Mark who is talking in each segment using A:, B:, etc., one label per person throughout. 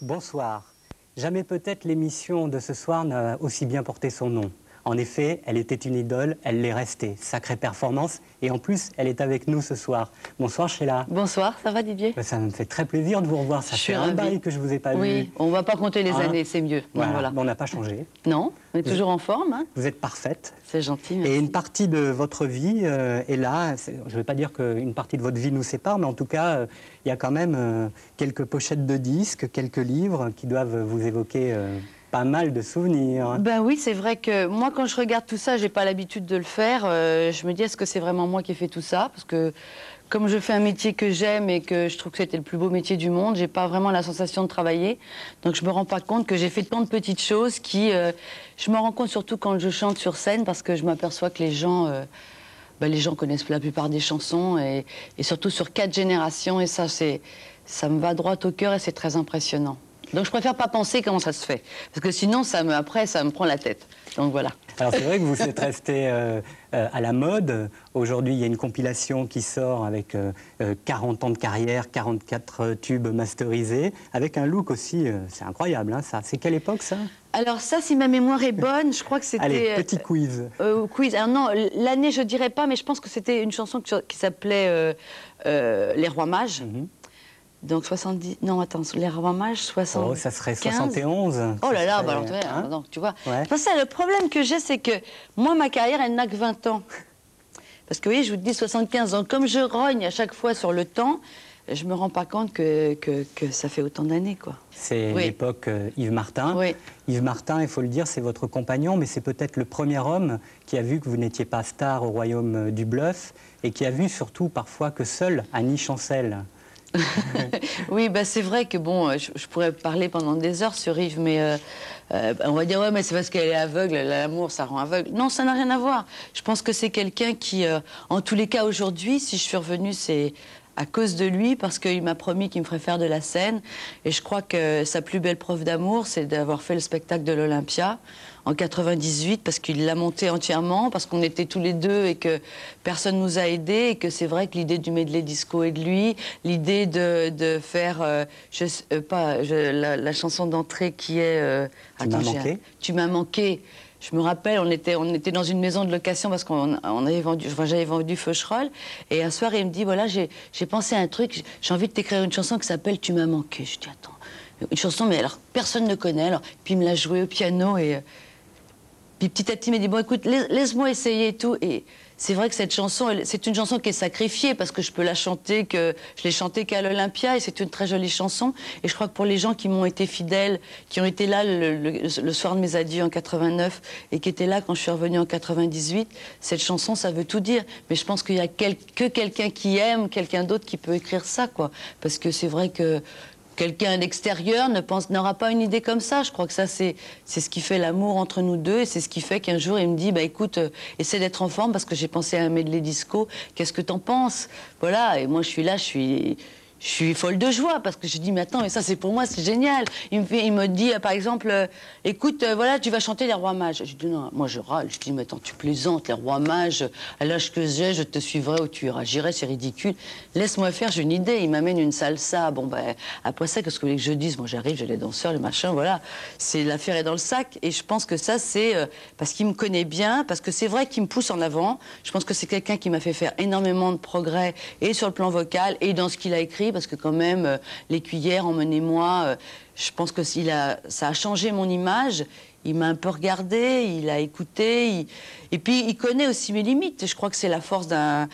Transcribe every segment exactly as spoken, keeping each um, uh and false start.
A: Bonsoir. Jamais peut-être l'émission de ce soir n'a aussi bien porté son nom. En effet, elle était une idole, elle l'est restée. Sacrée performance. Et en plus, elle est avec nous ce soir. Bonsoir Sheila.
B: Bonsoir, ça va Didier?
A: Ça me fait très plaisir de vous revoir. Ça
B: Je
A: fait
B: suis
A: un
B: ravie.
A: bail que je ne vous ai pas
B: oui, vu. Oui, on ne va pas compter les hein? années, c'est mieux.
A: Voilà.
B: Non, voilà.
A: Bon, on n'a pas changé.
B: Non, on est
A: vous
B: toujours en forme. Hein?
A: Vous êtes parfaite.
B: C'est gentil, merci.
A: Et une partie de votre vie euh, est là. Est, je ne vais pas dire qu'une partie de votre vie nous sépare, mais en tout cas, euh, il y a quand même euh, quelques pochettes de disques, quelques livres qui doivent vous évoquer... Euh, pas mal de souvenirs.
B: Ben oui, c'est vrai que moi, quand je regarde tout ça, j'ai pas l'habitude de le faire. Euh, je me dis, est-ce que c'est vraiment moi qui ai fait tout ça? Parce que comme je fais un métier que j'aime et que je trouve que c'était le plus beau métier du monde, j'ai pas vraiment la sensation de travailler. Donc je me rends pas compte que j'ai fait tant de petites choses qui... Euh, je me rends compte surtout quand je chante sur scène parce que je m'aperçois que les gens... Euh, ben, les gens connaissent la plupart des chansons et, et surtout sur quatre générations. Et ça, c'est, ça me va droit au cœur et c'est très impressionnant. Donc je préfère pas penser comment ça se fait, parce que sinon ça me, après ça me prend la tête. Donc voilà.
A: Alors c'est vrai que vous êtes resté euh, euh, à la mode. Aujourd'hui il y a une compilation qui sort avec euh, quarante ans de carrière, quarante-quatre tubes masterisés, avec un look aussi, euh, c'est incroyable hein, ça. C'est quelle époque ça?
B: Alors ça, si ma mémoire est bonne, je crois que c'était...
A: Allez, petit quiz.
B: Euh, euh, quiz. Alors non, l'année je dirais pas, mais je pense que c'était une chanson qui, qui s'appelait euh, euh, Les Rois Mages. Mm-hmm. Donc soixante-dix... Non, attends, les Rois Mages, soixante-quinze...
A: Oh, ça serait soixante et onze.
B: Oh là là,
A: serait...
B: bah alors, hein donc, tu vois.
A: Ouais.
B: Enfin, ça, le problème que j'ai, c'est que moi, ma carrière, elle n'a que vingt ans. Parce que, vous voyez, je vous dis soixante-quinze. Donc, comme je rogne à chaque fois sur le temps, je me rends pas compte que, que, que ça fait autant d'années, quoi.
A: C'est oui. l'époque euh, Yves Martin.
B: Oui.
A: Yves Martin, il faut le dire, c'est votre compagnon, mais c'est peut-être le premier homme qui a vu que vous n'étiez pas star au royaume du bluff et qui a vu surtout parfois que seule Annie Chancel...
B: Oui, bah c'est vrai que bon, je, je pourrais parler pendant des heures sur Yves, mais euh, euh, on va dire ouais, mais c'est parce qu'elle est aveugle, l'amour ça rend aveugle. Non, ça n'a rien à voir. Je pense que c'est quelqu'un qui, euh, en tous les cas aujourd'hui, si je suis revenue, c'est à cause de lui, parce qu'il m'a promis qu'il me ferait faire de la scène. Et je crois que sa plus belle preuve d'amour, c'est d'avoir fait le spectacle de l'Olympia en quatre-vingt-dix-huit, parce qu'il l'a monté entièrement, parce qu'on était tous les deux et que personne nous a aidés, et que c'est vrai que l'idée du medley disco est de lui, l'idée de, de faire euh, je, euh, pas, je, la, la chanson d'entrée qui est... Euh,
A: tu m'as manqué.
B: Tu m'as manqué. Je me rappelle, on était, on était dans une maison de location parce qu'on on avait vendu, enfin, j'avais vendu Feucherolles. Et un soir, il me dit, voilà, j'ai pensé à un truc, j'ai envie de t'écrire une chanson qui s'appelle Tu m'as manqué. Je dis, attends, une chanson, mais alors, personne ne connaît. Alors, puis il me l'a joué au piano et... Puis petit à petit, il m'a dit, bon, écoute, laisse-moi essayer et tout. Et c'est vrai que cette chanson, c'est une chanson qui est sacrifiée parce que je peux la chanter, que je l'ai chantée qu'à l'Olympia et c'est une très jolie chanson. Et je crois que pour les gens qui m'ont été fidèles, qui ont été là le, le, le soir de mes adieux en quatre-vingt-neuf et qui étaient là quand je suis revenue en quatre-vingt-dix-huit, cette chanson, ça veut tout dire. Mais je pense qu'il n'y a quel, que quelqu'un qui aime, quelqu'un d'autre qui peut écrire ça, quoi. Parce que c'est vrai que quelqu'un d'extérieur ne pense, n'aura pas une idée comme ça. Je crois que ça, c'est ce qui fait l'amour entre nous deux. Et c'est ce qui fait qu'un jour, il me dit, bah, écoute, euh, essaie d'être en forme parce que j'ai pensé à un medley disco. Qu'est-ce que t'en penses? Voilà. Et moi, je suis là, je suis... Je suis folle de joie parce que je dis, mais attends, mais ça c'est pour moi, c'est génial. Il me, fait, il me dit, euh, par exemple, euh, écoute, euh, voilà, tu vas chanter les Rois Mages. Je dis, non, moi je râle. Je dis, mais attends, tu plaisantes, les Rois Mages, à l'âge que j'ai, je te suivrai où tu iras. J'irai, c'est ridicule. Laisse-moi faire, j'ai une idée. Il m'amène une salsa. Bon, ben, après ça, qu'est-ce que vous voulez que je dise? Moi, j'arrive, j'ai les danseurs, les machins, voilà. C'est l'affaire est dans le sac. Et je pense que ça, c'est euh, parce qu'il me connaît bien, parce que c'est vrai qu'il me pousse en avant. Je pense que c'est quelqu'un qui m'a fait faire énormément de progrès, et sur le plan vocal, et dans ce qu'il a écrit. Parce que quand même, euh, les cuillères, emmenez-moi, euh, je pense que il a, ça a changé mon image. Il m'a un peu regardé, il a écouté, il... et puis il connaît aussi mes limites. Je crois que c'est la force d'un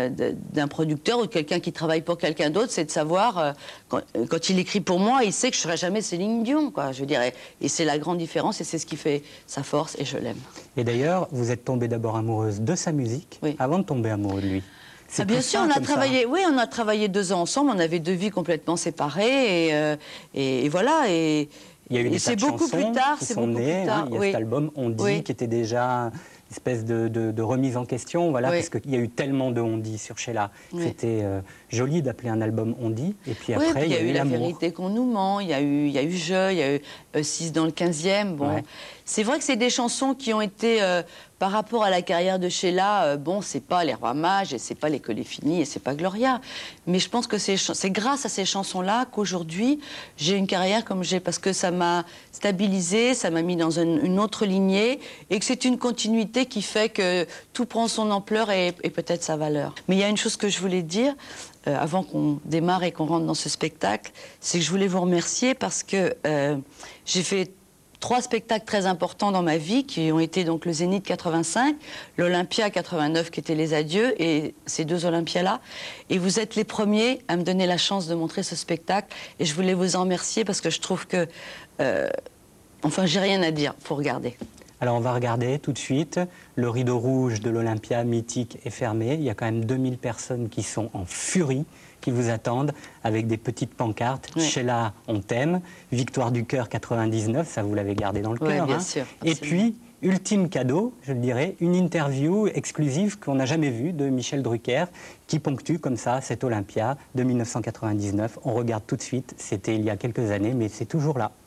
B: d'un producteur ou de quelqu'un qui travaille pour quelqu'un d'autre, c'est de savoir, euh, quand, quand il écrit pour moi, il sait que je ne serai jamais Céline Dion, quoi, je dirais. Et c'est la grande différence et c'est ce qui fait sa force et je l'aime.
A: Et d'ailleurs, vous êtes tombée d'abord amoureuse de sa musique, oui, avant de tomber amoureux de lui.
B: Ah bien sûr, on a travaillé. Ça. Oui, on a travaillé deux ans ensemble. On avait deux vies complètement séparées et, euh, et, et voilà. Et,
A: il y a eu des
B: c'est beaucoup plus tard.
A: C'est beaucoup nés, plus tard. Hein, il y a oui. cet album On dit oui. qui était déjà une espèce de, de, de remise en question, voilà, oui. parce qu'il y a eu tellement de On dit sur Sheila. Oui. C'était euh, joli d'appeler un album On dit. Et puis
B: oui,
A: après,
B: puis il y a eu La
A: l'amour.
B: Vérité qu'on nous ment. Il y a eu, il y a eu Je, il y a eu euh, six dans le quinzième. Bon, ouais. C'est vrai que c'est des chansons qui ont été euh, par rapport à la carrière de Sheila, euh, bon, c'est pas les Rois Mages, et c'est pas les Coléfini, et c'est pas Gloria. Mais je pense que c'est grâce à ces chansons-là qu'aujourd'hui, j'ai une carrière comme j'ai, parce que ça m'a stabilisée, ça m'a mis dans une, une autre lignée, et que c'est une continuité qui fait que tout prend son ampleur et, et peut-être sa valeur. Mais il y a une chose que je voulais dire, euh, avant qu'on démarre et qu'on rentre dans ce spectacle, c'est que je voulais vous remercier parce que euh, j'ai fait trois spectacles très importants dans ma vie qui ont été donc le Zénith quatre-vingt-cinq, l'Olympia quatre-vingt-neuf qui était les adieux et ces deux Olympias-là. Et vous êtes les premiers à me donner la chance de montrer ce spectacle et je voulais vous en remercier parce que je trouve que... Euh, enfin, j'ai rien à dire, faut regarder.
A: Alors on va regarder tout de suite. Le rideau rouge de l'Olympia mythique est fermé. Il y a quand même deux mille personnes qui sont en furie, qui vous attendent avec des petites pancartes. Oui. Sheila, on t'aime. Victoire du cœur quatre-vingt-dix-neuf, ça vous l'avez gardé dans le
B: oui,
A: cœur.
B: Bien
A: hein.
B: sûr.
A: Et puis, ultime cadeau, je le dirais, une interview exclusive qu'on n'a jamais vue de Michel Drucker qui ponctue comme ça cette Olympia de mille neuf cent quatre-vingt-dix-neuf. On regarde tout de suite, c'était il y a quelques années, mais c'est toujours là.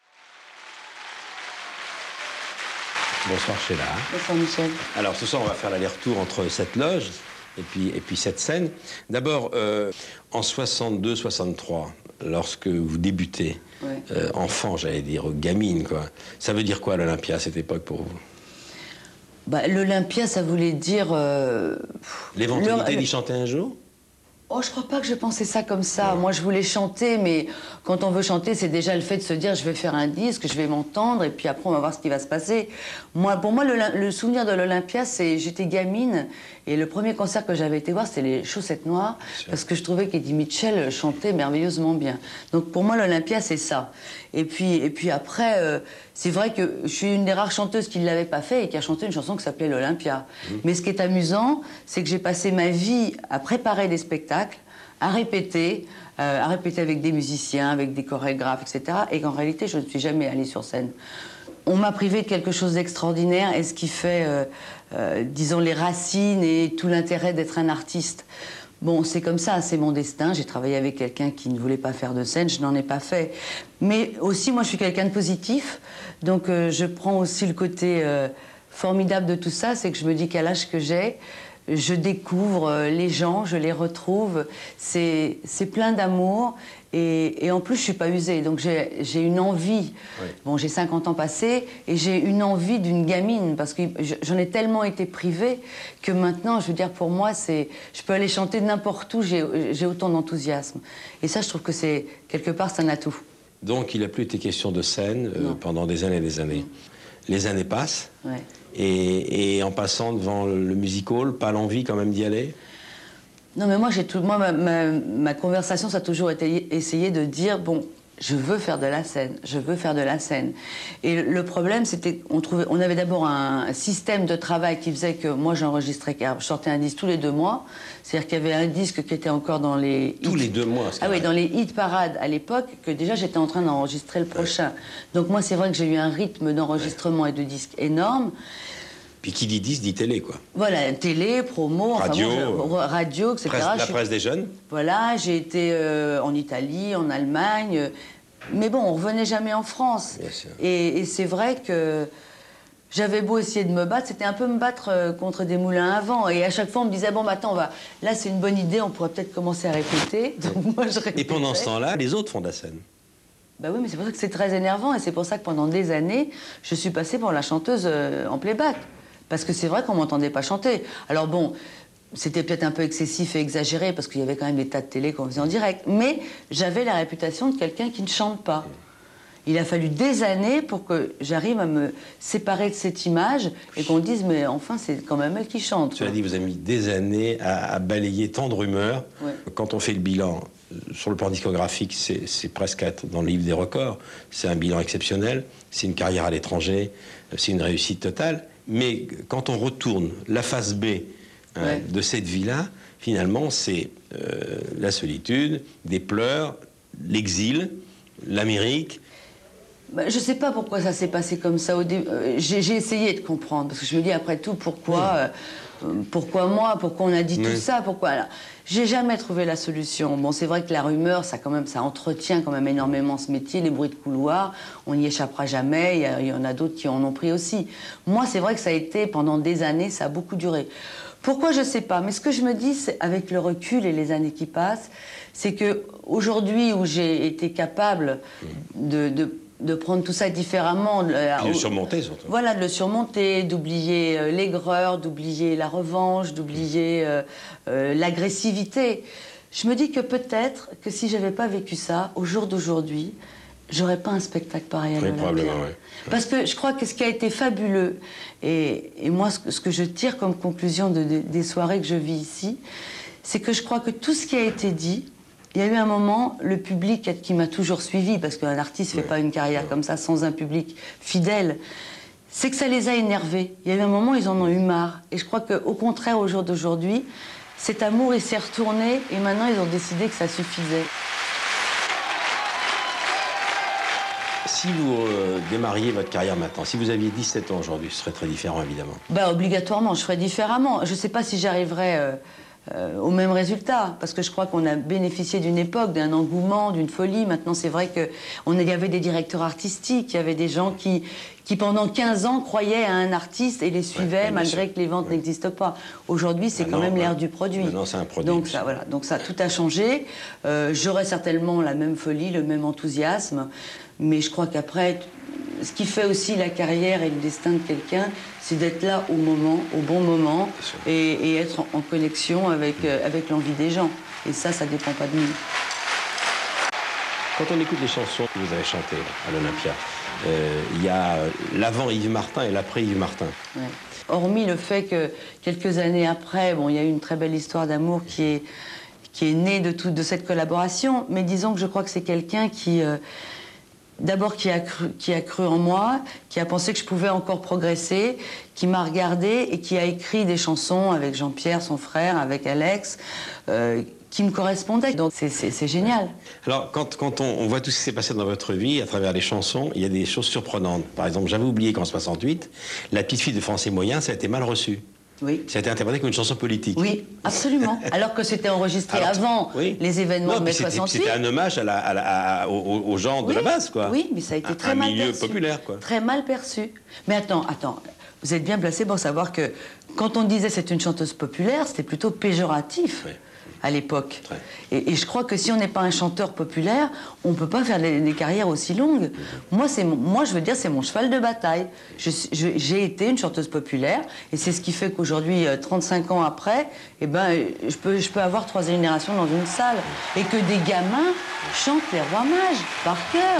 C: Bonsoir Sheila.
B: Bonsoir Michel.
C: Alors ce soir on va faire l'aller-retour entre cette loge et puis, et puis cette scène. D'abord euh, en soixante-deux soixante-trois, lorsque vous débutez, ouais. euh, enfant j'allais dire, gamine quoi, ça veut dire quoi l'Olympia à cette époque pour vous?
B: Bah, l'Olympia ça voulait dire... Euh...
C: L'éventualité le... d'y chanter un jour?
B: Oh, je crois pas que je pensais ça comme ça. Ouais. Moi, je voulais chanter, mais quand on veut chanter, c'est déjà le fait de se dire je vais faire un disque, je vais m'entendre, et puis après, on va voir ce qui va se passer. Moi, pour moi, le, le souvenir de l'Olympia, c'est j'étais gamine, et le premier concert que j'avais été voir, c'était les Chaussettes Noires, parce que je trouvais qu'Eddie Mitchell chantait merveilleusement bien. Donc, pour moi, l'Olympia, c'est ça. Et puis, et puis après, euh, c'est vrai que je suis une des rares chanteuses qui ne l'avait pas fait et qui a chanté une chanson qui s'appelait l'Olympia. Mmh. Mais ce qui est amusant, c'est que j'ai passé ma vie à préparer des spectacles, à répéter, euh, à répéter avec des musiciens, avec des chorégraphes, et cetera. Et qu'en réalité, je ne suis jamais allée sur scène. On m'a privé de quelque chose d'extraordinaire et ce qui fait, euh, euh, disons, les racines et tout l'intérêt d'être un artiste. Bon, c'est comme ça, c'est mon destin. J'ai travaillé avec quelqu'un qui ne voulait pas faire de scène, je n'en ai pas fait. Mais aussi, moi, je suis quelqu'un de positif, donc euh, je prends aussi le côté euh, formidable de tout ça, c'est que je me dis qu'à l'âge que j'ai, je découvre euh, les gens, je les retrouve, c'est plein d'amour. Et, et en plus, je ne suis pas usée, donc j'ai une envie. Oui. Bon, j'ai cinquante ans passés, et j'ai une envie d'une gamine, parce que j'en ai tellement été privée que maintenant, je veux dire, pour moi, c'est, je peux aller chanter n'importe où, j'ai autant d'enthousiasme. Et ça, je trouve que c'est, quelque part, c'est un atout.
C: Donc, il n'a plus été question de scène euh, pendant des années et des années. Non. Les années passent,
B: ouais.
C: et, et en passant devant le, le music hall, pas l'envie quand même d'y aller?
B: Non, mais moi, j'ai tout, moi ma, ma, ma conversation, ça a toujours été essayer de dire, bon, je veux faire de la scène, je veux faire de la scène. Et le problème, c'était qu'on trouvait, on avait d'abord un système de travail qui faisait que moi, j'enregistrais, je sortais un disque tous les deux mois. C'est-à-dire qu'il y avait un disque qui était encore dans les...
C: Tous
B: hit,
C: les deux mois,
B: Ah oui, dans les hit parades à l'époque, que déjà, j'étais en train d'enregistrer le prochain. Ouais. Donc moi, c'est vrai que j'ai eu un rythme d'enregistrement ouais. et de disque énorme.
C: Puis qui dit disque, dit télé, quoi.
B: Voilà, télé, promo,
C: radio,
B: enfin, bon, je, radio, et cetera.
C: Presse, la
B: je,
C: presse des jeunes.
B: Voilà, j'ai été euh, en Italie, en Allemagne, mais bon, on revenait jamais en France.
C: Bien sûr.
B: Et, et c'est vrai que j'avais beau essayer de me battre, c'était un peu me battre euh, contre des moulins à vent. Et à chaque fois, on me disait, bon, bah, attends, on va... là, c'est une bonne idée, on pourrait peut-être commencer à répéter. Donc, moi, je répétais.
C: Et pendant ce temps-là, les autres font de la scène.
B: Bah oui, mais c'est pour ça que c'est très énervant, et c'est pour ça que pendant des années, je suis passée pour la chanteuse euh, en playback. Parce que c'est vrai qu'on ne m'entendait pas chanter. Alors bon, c'était peut-être un peu excessif et exagéré, parce qu'il y avait quand même des tas de télé qu'on faisait en direct. Mais j'avais la réputation de quelqu'un qui ne chante pas. Il a fallu des années pour que j'arrive à me séparer de cette image et qu'on dise, mais enfin, c'est quand même elle qui chante.
C: Tu as dit, vous avez mis des années à, à balayer tant de rumeurs. Ouais. Quand on fait le bilan, sur le plan discographique, c'est presque à être dans le livre des records. C'est un bilan exceptionnel. C'est une carrière à l'étranger. C'est une réussite totale. Mais quand on retourne la face B hein, ouais. de cette vie-là, finalement, c'est euh, la solitude, des pleurs, l'exil, l'Amérique.
B: Ben, je ne sais pas pourquoi ça s'est passé comme ça. Au dé... euh, j'ai, j'ai essayé de comprendre, parce que je me dis, après tout, pourquoi, oui. euh, pourquoi moi, pourquoi on a dit oui. tout ça, pourquoi... Alors, j'ai jamais trouvé la solution. Bon, c'est vrai que la rumeur, ça, quand même, ça entretient quand même énormément ce métier, les bruits de couloir, on n'y échappera jamais, il y, y en a d'autres qui en ont pris aussi. Moi, c'est vrai que ça a été, pendant des années, ça a beaucoup duré. Pourquoi, je ne sais pas, mais ce que je me dis, c'est, avec le recul et les années qui passent, c'est qu'aujourd'hui, où j'ai été capable de... de de prendre tout ça différemment.
C: De le surmonter, surtout.
B: Voilà, de le surmonter, d'oublier euh, l'aigreur, d'oublier la revanche, d'oublier euh, euh, l'agressivité. Je me dis que peut-être que si je n'avais pas vécu ça, au jour d'aujourd'hui, j'aurais pas un spectacle pareil à l'Olympia.
C: Probablement, oui.
B: Parce que je crois que ce qui a été fabuleux, et, et moi, ce que, ce que je tire comme conclusion de, de, des soirées que je vis ici, c'est que je crois que tout ce qui a été dit, il y a eu un moment, le public qui m'a toujours suivi, parce qu'un artiste ne fait pas une carrière comme ça sans un public fidèle, c'est que ça les a énervés. Il y a eu un moment, ils en ont eu marre. Et je crois qu'au contraire, au jour d'aujourd'hui, cet amour, il s'est retourné, et maintenant, ils ont décidé que ça suffisait.
C: Si vous euh, démarriez votre carrière maintenant, si vous aviez dix-sept ans aujourd'hui, ce serait très différent, évidemment.
B: Bah, obligatoirement, je ferais différemment. Je ne sais pas si j'arriverais... Euh, Euh, au même résultat, parce que je crois qu'on a bénéficié d'une époque, d'un engouement, d'une folie. Maintenant, c'est vrai qu'il y avait des directeurs artistiques, il y avait des gens qui, qui pendant quinze ans, croyaient à un artiste et les suivaient, ouais, malgré sûr. que les ventes ouais. n'existent pas. Aujourd'hui, c'est quand même bah, l'ère du produit.
C: Maintenant, c'est un produit.
B: Donc ça, voilà. Donc ça, tout a changé. Euh, J'aurais certainement la même folie, le même enthousiasme, mais je crois qu'après... Ce qui fait aussi la carrière et le destin de quelqu'un, c'est d'être là au moment, au bon moment, et, et être en, en connexion avec, euh, avec l'envie des gens. Et ça, ça ne dépend pas de nous.
C: Quand on écoute les chansons que vous avez chantées à l'Olympia, euh, il y a l'avant Yves Martin et l'après Yves Martin.
B: Ouais. Hormis le fait que quelques années après, bon, il y a eu une très belle histoire d'amour qui est, qui est née de, tout, de cette collaboration, mais disons que je crois que c'est quelqu'un qui... Euh, D'abord, qui a, cru, qui a cru en moi, qui a pensé que je pouvais encore progresser, qui m'a regardé et qui a écrit des chansons avec Jean-Pierre, son frère, avec Alex, euh, qui me correspondaient. Donc c'est génial.
C: Alors, quand, quand on, on voit tout ce qui s'est passé dans votre vie, à travers les chansons, il y a des choses surprenantes. Par exemple, j'avais oublié qu'en soixante-huit, La petite fille de Français moyen, ça a été mal reçu.
B: Oui.
C: Ça a été interprété comme une chanson politique.
B: Oui, absolument. Alors que c'était enregistré Alors, avant oui. les événements non, de mai soixante-huit.
C: C'était un hommage à la, à la, à, aux, aux gens
B: oui,
C: de la base, quoi.
B: Oui, mais ça a été
C: un,
B: très
C: un
B: mal
C: milieu
B: perçu.
C: populaire, quoi.
B: Très mal perçu. Mais attends, attends. Vous êtes bien placé pour savoir que quand on disait c'est une chanteuse populaire, c'était plutôt péjoratif. Oui. À l'époque. Et, et je crois que si on n'est pas un chanteur populaire, on ne peut pas faire des, des carrières aussi longues. Moi, moi, je veux dire, c'est mon cheval de bataille. J'ai été une chanteuse populaire, et c'est ce qui fait qu'aujourd'hui, trente-cinq ans après, eh ben, je, peux, je peux avoir trois générations dans une salle, et que des gamins chantent les rois mages, par cœur.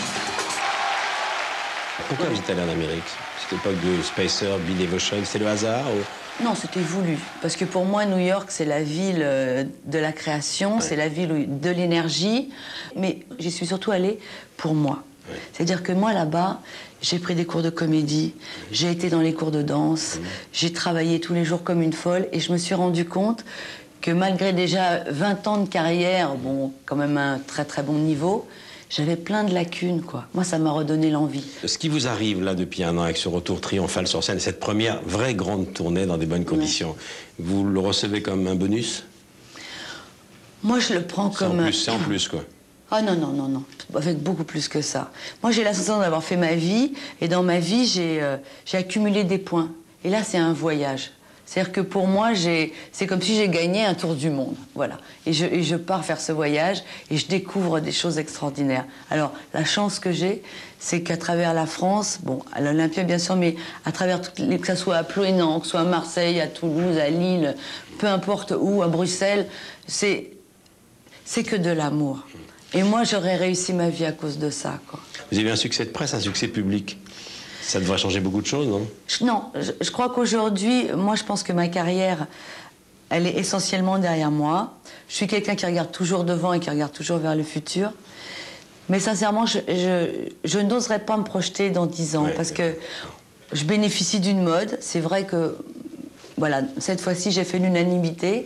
C: Pourquoi vous êtes allé en Amérique? Cette époque de Spacer, Be Devotion, c'est le hasard ou...
B: Non, c'était voulu. Parce que pour moi, New York, c'est la ville de la création, ouais. c'est la ville de l'énergie. Mais j'y suis surtout allée pour moi. Ouais. C'est-à-dire que moi, là-bas, j'ai pris des cours de comédie, j'ai été dans les cours de danse, mmh. j'ai travaillé tous les jours comme une folle, et je me suis rendu compte que malgré déjà vingt ans de carrière, bon, quand même un très très bon niveau, j'avais plein de lacunes, quoi. Moi, ça m'a redonné l'envie.
C: Ce qui vous arrive, là, depuis un an, avec ce retour triomphal sur scène, cette première vraie grande tournée dans des bonnes conditions, ouais. vous le recevez comme un bonus?
B: Moi, je le prends comme...
C: C'est en plus, c'est en plus, quoi.
B: Ah non, non, non, non. Avec beaucoup plus que ça. Moi, j'ai la sensation d'avoir fait ma vie, et dans ma vie, j'ai euh, j'ai accumulé des points. Et là, c'est un voyage. C'est-à-dire que pour moi, c'est comme si j'ai gagné un tour du monde, voilà. Et je, et je pars faire ce voyage et je découvre des choses extraordinaires. Alors, la chance que j'ai, c'est qu'à travers la France, bon, à l'Olympia bien sûr, mais à travers, toutes les, que ça soit à Ploénan, que ce soit à Marseille, à Toulouse, à Lille, peu importe où, à Bruxelles, c'est que de l'amour. Et moi, j'aurais réussi ma vie à cause de ça, quoi.
C: Vous avez eu un succès de presse, un succès public. Ça devrait changer beaucoup de choses, non?
B: Non, je, je crois qu'aujourd'hui, moi, je pense que ma carrière, elle est essentiellement derrière moi. Je suis quelqu'un qui regarde toujours devant et qui regarde toujours vers le futur. Mais sincèrement, je, je, je n'oserais pas me projeter dans dix ans, ouais, parce que je bénéficie d'une mode. C'est vrai que, voilà, cette fois-ci, j'ai fait l'unanimité.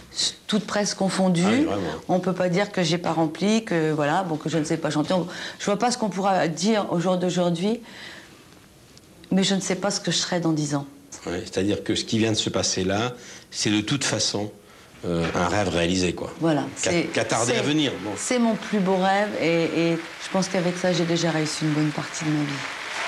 B: toutes presque confondues.
C: Ah oui,
B: on peut pas dire que j'ai pas rempli, que voilà, bon, que je ne sais pas chanter. Je vois pas ce qu'on pourra dire au jour d'aujourd'hui, mais je ne sais pas ce que je serai dans dix ans.
C: Ouais, c'est-à-dire que ce qui vient de se passer là, c'est de toute façon euh, un rêve réalisé, quoi.
B: Voilà.
C: Qu'a tardé à venir. Bon.
B: C'est mon plus beau rêve et, et je pense qu'avec ça, j'ai déjà réussi une bonne partie de ma vie.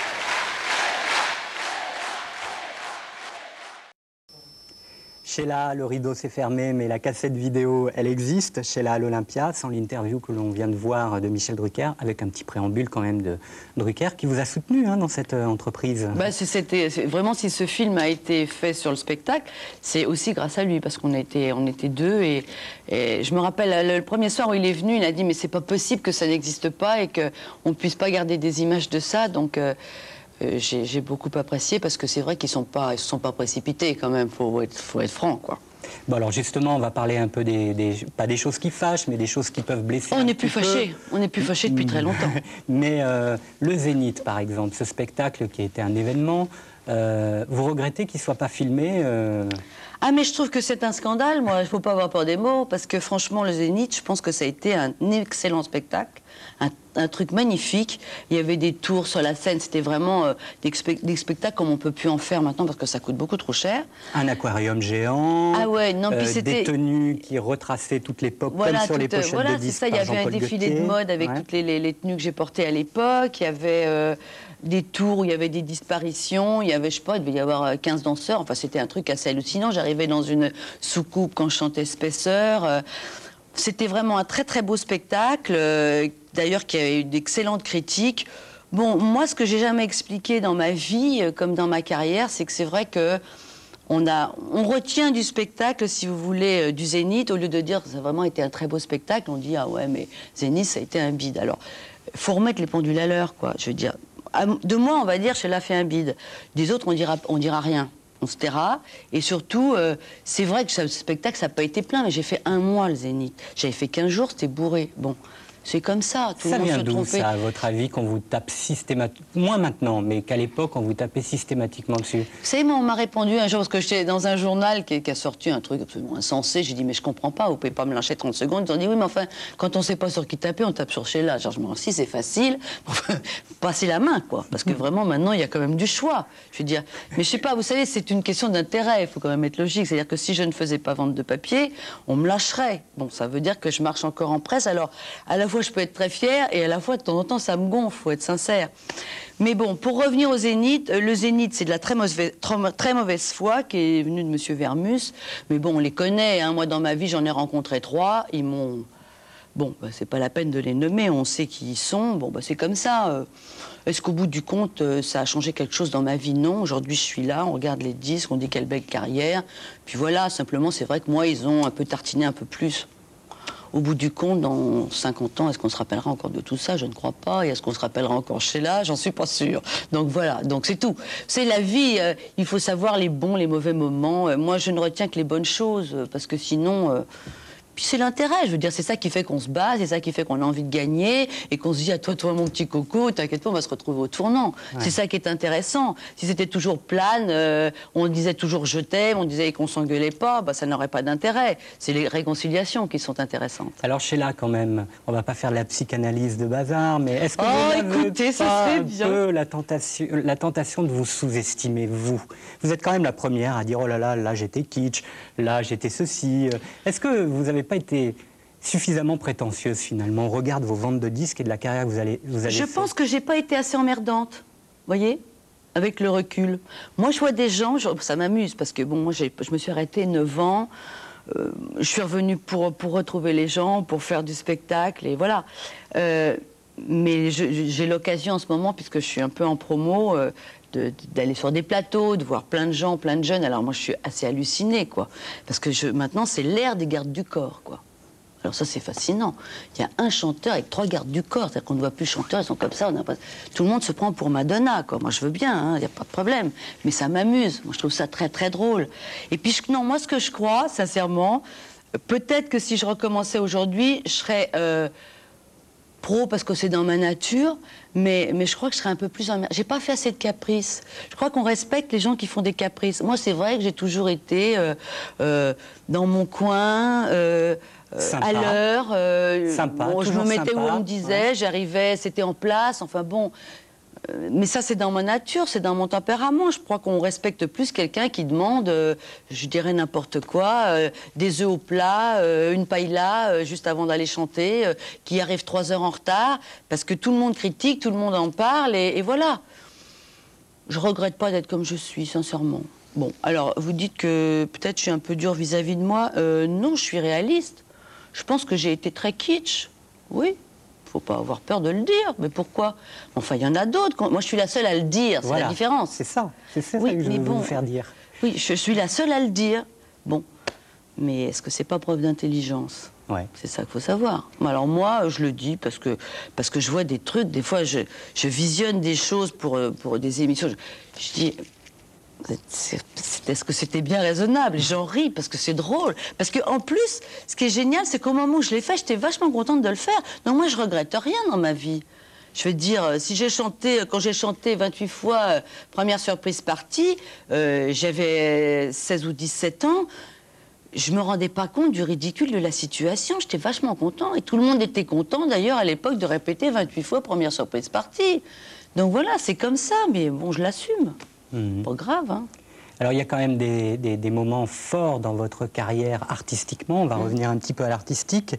A: Sheila, le rideau s'est fermé, mais la cassette vidéo, elle existe. Sheila à l'Olympia, sans l'interview que l'on vient de voir de Michel Drucker, avec un petit préambule quand même de Drucker, qui vous a soutenu hein, dans cette euh, entreprise.
B: Bah, c'était vraiment, si ce film a été fait sur le spectacle, c'est aussi grâce à lui, parce qu'on était, on était deux. Et, et je me rappelle, le, le premier soir où il est venu, il a dit « mais c'est pas possible que ça n'existe pas et qu'on ne puisse pas garder des images de ça ». Donc, euh, Euh, j'ai beaucoup apprécié parce que c'est vrai qu'ils ne sont pas, ils sont pas précipités quand même, il faut être, faut être franc, quoi.
A: Bon alors justement, on va parler un peu des, des pas des choses qui fâchent, mais des choses qui peuvent blesser.
B: Oh, on n'est plus fâchés, on n'est plus fâchés depuis très longtemps.
A: Mais euh, le Zénith, par exemple, ce spectacle qui était un événement, euh, vous regrettez qu'il ne soit pas filmé euh...
B: Ah mais je trouve que c'est un scandale, moi, il ne faut pas avoir peur des mots, parce que franchement, le Zénith, je pense que ça a été un excellent spectacle, un, un truc magnifique. Il y avait des tours sur la scène, c'était vraiment euh, des, des spectacles comme on ne peut plus en faire maintenant, parce que ça coûte beaucoup trop cher.
A: Un aquarium géant,
B: ah ouais, non, puis
A: euh, des tenues qui retraçaient toute l'époque,
B: voilà,
A: comme sur
B: toute,
A: les pochettes
B: voilà,
A: de disques.
B: Ça, il y avait un défilé
A: Gaultier.
B: de mode avec ouais. toutes les, les, les tenues que j'ai portées à l'époque, il y avait... Euh, des tours où il y avait des disparitions, il y avait, je sais pas, il devait y avoir quinze danseurs, enfin c'était un truc assez hallucinant. J'arrivais dans une soucoupe quand je chantais Spesseur. C'était vraiment un très très beau spectacle, d'ailleurs qui a eu d'excellentes critiques. Bon, moi ce que j'ai jamais expliqué dans ma vie, comme dans ma carrière, c'est que c'est vrai que on, a, on retient du spectacle, si vous voulez, du Zénith, au lieu de dire que ça a vraiment été un très beau spectacle, on dit ah ouais mais Zénith ça a été un bide. Alors, il faut remettre les pendules à l'heure, quoi, je veux dire. De moi, on va dire, Sheila fait un bide. Des autres, on dira, on dira rien. On se taira. Et surtout, euh, c'est vrai que ce spectacle, ça n'a pas été plein, mais j'ai fait un mois, le Zénith. J'avais fait quinze jours, c'était bourré. Bon, c'est comme ça. Tout
A: ça
B: le monde
A: vient
B: se
A: d'où,
B: trompait.
A: ça, à votre avis, qu'on vous tape systématiquement, moins maintenant, mais qu'à l'époque, on vous tapait systématiquement dessus?
B: Vous savez, moi, on m'a répondu un jour, parce que j'étais dans un journal qui, qui a sorti un truc absolument insensé. J'ai dit, mais je comprends pas, vous pouvez pas me lâcher trente secondes. Ils ont dit, oui, mais enfin, quand on sait pas sur qui taper, on tape sur Sheila. Genre, je me dis, si, c'est facile, passez la main, quoi. Parce que vraiment, maintenant, il y a quand même du choix. Je veux dire, mais je sais pas, vous savez, c'est une question d'intérêt, il faut quand même être logique. C'est-à-dire que si je ne faisais pas vente de papier, on me lâcherait. Bon, ça veut dire que je marche encore en presse. Alors, à la fois, je peux être très fière, et à la fois, de temps en temps, ça me gonfle, faut être sincère. Mais bon, pour revenir au Zénith, le Zénith, c'est de la très mauvaise, très mauvaise foi qui est venue de M. Vermus. Mais bon, on les connaît, hein. Moi, dans ma vie, j'en ai rencontré trois. Ils m'ont... Bon, bah, c'est pas la peine de les nommer, on sait qui ils sont. Bon, bah, c'est comme ça. Est-ce qu'au bout du compte, ça a changé quelque chose dans ma vie? Non. Aujourd'hui, je suis là, on regarde les disques, on dit quelle belle carrière. Puis voilà, simplement, c'est vrai que moi, ils ont un peu tartiné un peu plus. Au bout du compte, dans cinquante ans, est-ce qu'on se rappellera encore de tout ça? Je ne crois pas. Et est-ce qu'on se rappellera encore Sheila? J'en suis pas sûre. Donc voilà, donc c'est tout. C'est la vie, euh, il faut savoir les bons, les mauvais moments. Euh, moi, je ne retiens que les bonnes choses, euh, parce que sinon... Euh, Puis c'est l'intérêt, je veux dire, c'est ça qui fait qu'on se bat, c'est ça qui fait qu'on a envie de gagner, et qu'on se dit, à toi, toi, mon petit coco, t'inquiète pas, on va se retrouver au tournant. Ouais. C'est ça qui est intéressant. Si c'était toujours plane, euh, on disait toujours je t'aime, on disait qu'on s'engueulait pas, bah, ça n'aurait pas d'intérêt. C'est les réconciliations qui sont intéressantes.
A: Alors Sheila, quand même, on va pas faire de la psychanalyse de bazar, mais est-ce que
B: oh,
A: vous n'avez
B: écoutez, ça
A: pas
B: serait
A: un
B: bien.
A: peu la tentation, la tentation de vous sous-estimer, vous? Vous êtes quand même la première à dire, oh là là, là j'étais kitsch, là j'étais ceci. Est-ce que vous avez pas été suffisamment prétentieuse finalement au regard de vos ventes de disques et de la carrière que vous allez vous avez
B: Je
A: fait.
B: pense que j'ai pas été assez emmerdante, vous voyez, avec le recul. Moi, je vois des gens, je, ça m'amuse parce que bon, moi, je me suis arrêtée neuf ans. Euh, je suis revenue pour, pour retrouver les gens, pour faire du spectacle et voilà. Euh, mais j'ai l'occasion en ce moment, puisque je suis un peu en promo, euh, d'aller sur des plateaux, de voir plein de gens, plein de jeunes. Alors moi, je suis assez hallucinée, quoi. Parce que je, maintenant, c'est l'ère des gardes du corps, quoi. Alors ça, c'est fascinant. Il y a un chanteur avec trois gardes du corps. C'est-à-dire qu'on ne voit plus chanteurs, ils sont comme ça. On a pas... Tout le monde se prend pour Madonna, quoi. Moi, je veux bien, il hein, n'y a pas de problème. Mais ça m'amuse. Moi, je trouve ça très, très drôle. Et puis, je... non, moi, ce que je crois, sincèrement, peut-être que si je recommençais aujourd'hui, je serais... Euh... trop parce que c'est dans ma nature, mais, mais je crois que je serais un peu plus... En... J'ai pas fait assez de caprices. Je crois qu'on respecte les gens qui font des caprices. Moi, c'est vrai que j'ai toujours été euh, euh, dans mon coin... Euh, Euh, à l'heure, euh, bon, je me mettais sympa, où on me disait, ouais. J'arrivais, c'était en place, enfin bon. Euh, mais ça, c'est dans ma nature, c'est dans mon tempérament. Je crois qu'on respecte plus quelqu'un qui demande, euh, je dirais n'importe quoi, euh, des œufs au plat, euh, une paella euh, juste avant d'aller chanter, euh, qui arrive trois heures en retard, parce que tout le monde critique, tout le monde en parle, et, et voilà. Je regrette pas d'être comme je suis, sincèrement. Bon, alors, vous dites que peut-être je suis un peu dure vis-à-vis de moi. Euh, non, je suis réaliste. Je pense que j'ai été très kitsch, oui. Faut pas avoir peur de le dire, mais pourquoi? Enfin, il y en a d'autres. Moi, je suis la seule à le dire, c'est voilà. La différence.
A: C'est ça, c'est ça, oui, ça que je veux bon, vous faire dire.
B: Oui, je suis la seule à le dire. Bon, mais est-ce que c'est pas preuve d'intelligence?
A: Ouais.
B: C'est ça qu'il faut savoir. Alors moi, je le dis parce que, parce que je vois des trucs, des fois, je, je visionne des choses pour, pour des émissions. Je, je dis... Est-ce que c'était bien raisonnable? J'en ris parce que c'est drôle. Parce qu'en plus, ce qui est génial, c'est qu'au moment où je l'ai fait, j'étais vachement contente de le faire. Donc moi, je regrette rien dans ma vie. Je veux dire, si j'ai chanté, quand j'ai chanté vingt-huit fois euh, Première surprise partie, euh, j'avais seize ou dix-sept ans, je me rendais pas compte du ridicule de la situation. J'étais vachement content. Et tout le monde était content, d'ailleurs, à l'époque, de répéter vingt-huit fois Première surprise partie. Donc voilà, c'est comme ça. Mais bon, je l'assume. Mmh. Pas grave, hein.
A: Alors, il y a quand même des, des, des moments forts dans votre carrière artistiquement. On va mmh. revenir un petit peu à l'artistique.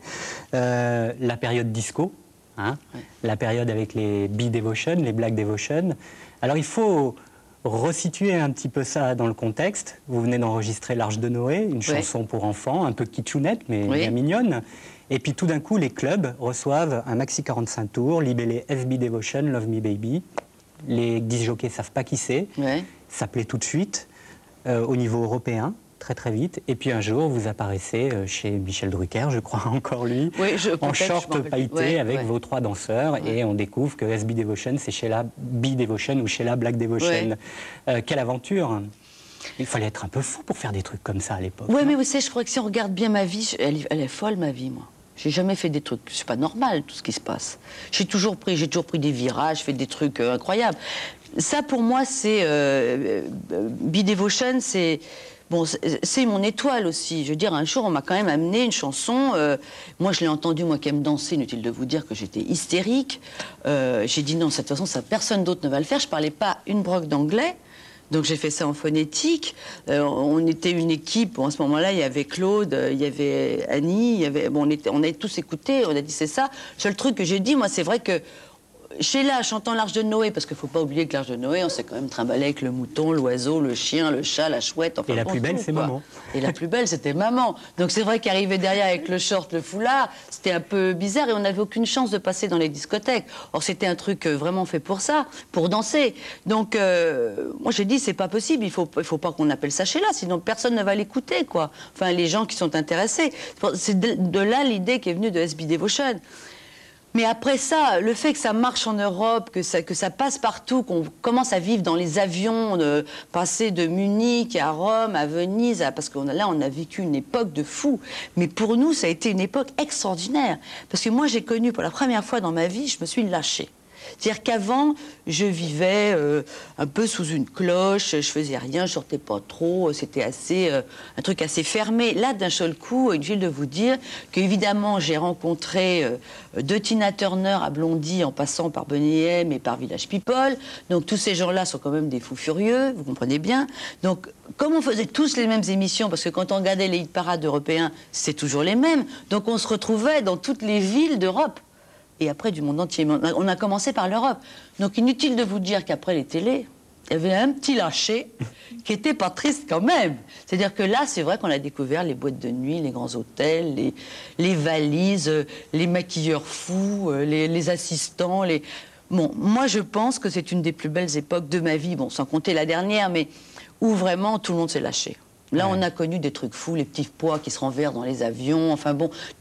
A: Euh, la période disco, hein, ouais. La période avec les B-Devotion, les Black Devotion. Alors, il faut resituer un petit peu ça dans le contexte. Vous venez d'enregistrer L'Arche de Noé, une chanson ouais. pour enfants, un peu kitschounette, mais oui. bien mignonne. Et puis, tout d'un coup, les clubs reçoivent un maxi quarante-cinq tours, libellé S B Devotion, Love Me Baby. Les disc jockeys ne savent pas qui c'est. Ouais. Ça plaît tout de suite, euh, au niveau européen, très très vite. Et puis un jour, vous apparaissez euh, chez Michel Drucker, je crois encore lui, oui, je, en short pailleté ouais, avec ouais. vos trois danseurs. Ouais. Et on découvre que S B Devotion, c'est chez la B Devotion ou chez la Black Devotion. Ouais. Euh, quelle aventure! Il fallait être un peu fou pour faire des trucs comme ça à l'époque.
B: Oui, mais vous savez, je crois que si on regarde bien ma vie, elle, elle est folle, ma vie, moi. J'ai jamais fait des trucs, c'est pas normal tout ce qui se passe. J'ai toujours pris, j'ai toujours pris des virages, fait des trucs euh, incroyables. Ça pour moi c'est euh, euh, B-Devotion, c'est bon, c'est mon étoile aussi. Je veux dire, un jour on m'a quand même amené une chanson. Euh, moi je l'ai entendue, moi qui aime danser, inutile de vous dire que j'étais hystérique. Euh, j'ai dit non, de toute façon ça personne d'autre ne va le faire. Je parlais pas une brogue d'anglais. Donc j'ai fait ça en phonétique. Euh, on était une équipe. Bon, à ce moment-là, il y avait Claude, il y avait Annie, il y avait. Bon, on était, on avait tous écouté. On a dit c'est ça. Le seul truc que j'ai dit, moi, c'est vrai que Sheila chantant l'Arche de Noé, parce qu'il ne faut pas oublier que l'Arche de Noé, on s'est quand même trimballé avec le mouton, l'oiseau, le chien, le chat, la chouette. Enfin,
A: et la plus belle, c'est maman.
B: Et la plus belle, c'était maman. Donc c'est vrai qu'arriver derrière avec le short, le foulard, c'était un peu bizarre et on n'avait aucune chance de passer dans les discothèques. Or c'était un truc vraiment fait pour ça, pour danser. Donc euh, moi j'ai dit c'est pas possible, il faut, il faut pas qu'on appelle ça Sheila, sinon personne ne va l'écouter, quoi. Enfin les gens qui sont intéressés. C'est de, de là l'idée qui est venue de S B Devotion. Mais après ça, le fait que ça marche en Europe, que ça, que ça passe partout, qu'on commence à vivre dans les avions, de passer de Munich à Rome, à Venise, à, parce que là, on a vécu une époque de fou. Mais pour nous, ça a été une époque extraordinaire. Parce que moi, j'ai connu, pour la première fois dans ma vie, je me suis lâchée. C'est-à-dire qu'avant, je vivais euh, un peu sous une cloche, je faisais rien, je sortais pas trop, c'était assez, euh, un truc assez fermé. Là, d'un seul coup, inutile de vous dire qu'évidemment, j'ai rencontré euh, de Tina Turner à Blondie en passant par Boney M et par Village People. Donc tous ces gens-là sont quand même des fous furieux, vous comprenez bien. Donc, comme on faisait tous les mêmes émissions, parce que quand on regardait les hit parades européens, c'est toujours les mêmes, donc on se retrouvait dans toutes les villes d'Europe. Et après du monde entier. On a commencé par l'Europe. Donc inutile de vous dire qu'après les télés, il y avait un petit lâcher qui était pas triste quand même. C'est-à-dire que là, c'est vrai qu'on a découvert les boîtes de nuit, les grands hôtels, les, les valises, les maquilleurs fous, les, les assistants. Les... Bon, moi je pense que c'est une des plus belles époques de ma vie, bon, sans compter la dernière, mais où vraiment tout le monde s'est lâché. Là, ouais. On a connu des trucs fous, les petits pois qui se renversent dans les avions, enfin bon, tout.